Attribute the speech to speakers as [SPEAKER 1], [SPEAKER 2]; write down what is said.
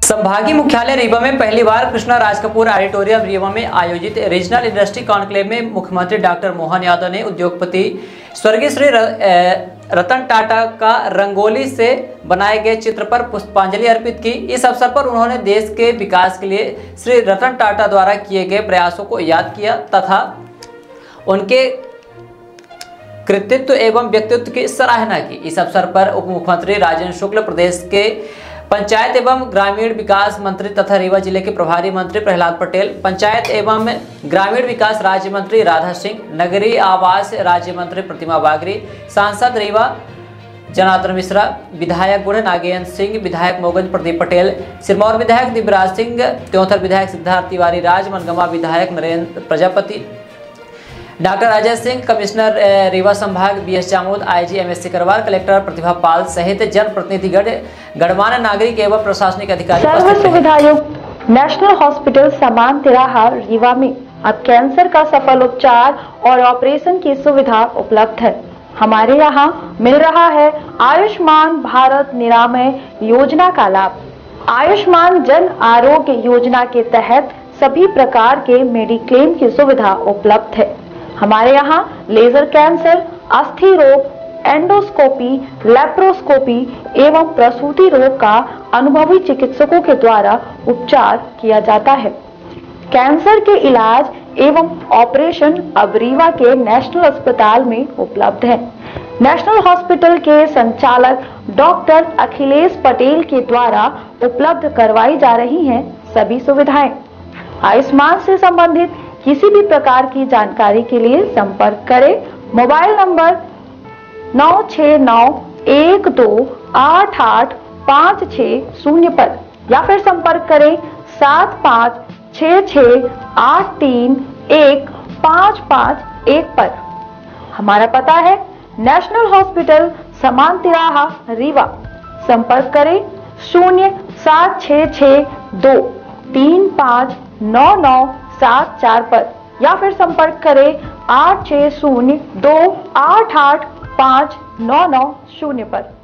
[SPEAKER 1] संभागीय मुख्यालय रीवा में पहली बार कृष्णा राज कपूर ऑडिटोरियम रीवा में आयोजित रीजनल इंडस्ट्री कॉन्क्लेव में मुख्यमंत्री डॉक्टर मोहन यादव ने उद्योगपति स्वर्गीय श्री रतन टाटा का रंगोली से बनाए गए चित्र पर पुष्पांजलि अर्पित की। इस अवसर पर उन्होंने देश के विकास के लिए श्री रतन टाटा द्वारा किए गए प्रयासों को याद किया तथा उनके कृतित्व एवं व्यक्तित्व की सराहना की। इस अवसर पर उप मुख्यमंत्री राजेंद्र शुक्ल, प्रदेश के पंचायत एवं ग्रामीण विकास मंत्री तथा रीवा जिले के प्रभारी मंत्री प्रहलाद पटेल, पंचायत एवं ग्रामीण विकास राज्य मंत्री राधा सिंह, नगरीय आवास राज्य मंत्री प्रतिमा बागरी, सांसद रीवा जनार्दन मिश्रा, विधायक गुण नागेंद्र सिंह, विधायक मोगन प्रदीप पटेल, सिरमौर विधायक दिव्यराज सिंह, त्योंथर विधायक सिद्धार्थ तिवारी राज, मनगमा विधायक नरेंद्र प्रजापति, डॉक्टर अजय सिंह, कमिश्नर रीवा संभाग BS Jamod, IG MSC Karwar, collector Pratibha Pal सहित जनप्रतिनिधिगण, गणमान्य नागरिक एवं प्रशासनिक अधिकारी
[SPEAKER 2] सर्व सुविधायुक्त नेशनल हॉस्पिटल समान तिराहा रीवा में अब कैंसर का सफल उपचार और ऑपरेशन की सुविधा उपलब्ध है। हमारे यहाँ मिल रहा है आयुष्मान भारत निरामय योजना का लाभ। आयुष्मान जन आरोग्य योजना के तहत सभी प्रकार के मेडिक्लेम की सुविधा उपलब्ध है। हमारे यहाँ लेजर कैंसर, अस्थि रोग, एंडोस्कोपी, लेप्रोस्कोपी एवं प्रसूति रोग का अनुभवी चिकित्सकों के द्वारा उपचार किया जाता है। कैंसर के इलाज एवं ऑपरेशन अब रीवा के नेशनल अस्पताल में उपलब्ध है। नेशनल हॉस्पिटल के संचालक डॉक्टर अखिलेश पटेल के द्वारा उपलब्ध करवाई जा रही हैं सभी सुविधाएं। आयुष्मान से संबंधित किसी भी प्रकार की जानकारी के लिए संपर्क करें मोबाइल नंबर 9691288560 पर या फिर संपर्क करें 7566831551 पर। हमारा पता है नेशनल हॉस्पिटल समान तिराहा रीवा। संपर्क करें 07662359974 पर या फिर संपर्क करें 8602885990 पर।